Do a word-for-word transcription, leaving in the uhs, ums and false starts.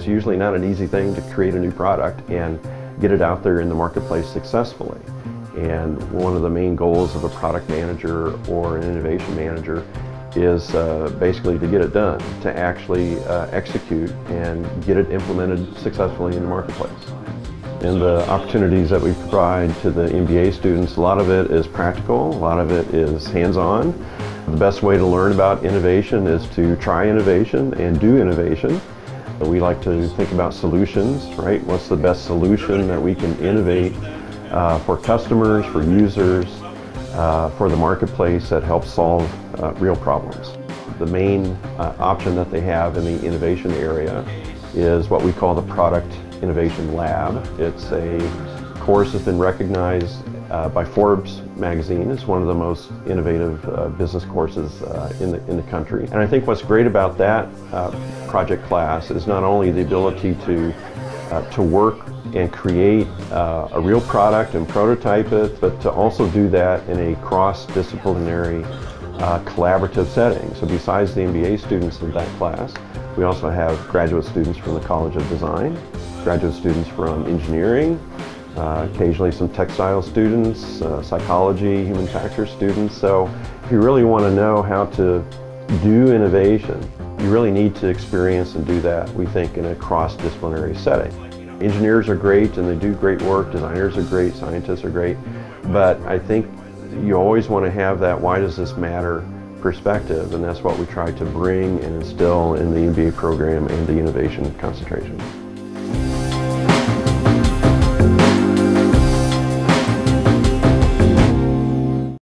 it's usually not an easy thing to create a new product and get it out there in the marketplace successfully. And one of the main goals of a product manager or an innovation manager is uh, basically to get it done, to actually uh, execute and get it implemented successfully in the marketplace. And the opportunities that we provide to the M B A students, a lot of it is practical, a lot of it is hands-on. The best way to learn about innovation is to try innovation and do innovation. We like to think about solutions, right? What's the best solution that we can innovate uh, for customers, for users, uh, for the marketplace that helps solve uh, real problems. The main uh, option that they have in the innovation area is what we call the Product Innovation Lab. It's a course that's been recognized uh, by Forbes magazine as one of the most innovative uh, business courses uh, in, the, in the country. And I think what's great about that uh, project class is not only the ability to, uh, to work and create uh, a real product and prototype it, but to also do that in a cross-disciplinary uh, collaborative setting. So besides the M B A students in that class, we also have graduate students from the College of Design, graduate students from engineering, uh, occasionally some textile students, uh, psychology, human factors students. So if you really want to know how to do innovation, you really need to experience and do that, we think, in a cross-disciplinary setting. Engineers are great and they do great work, designers are great, scientists are great, but I think you always want to have that why does this matter perspective, and that's what we try to bring and instill in the M B A program and the innovation concentration.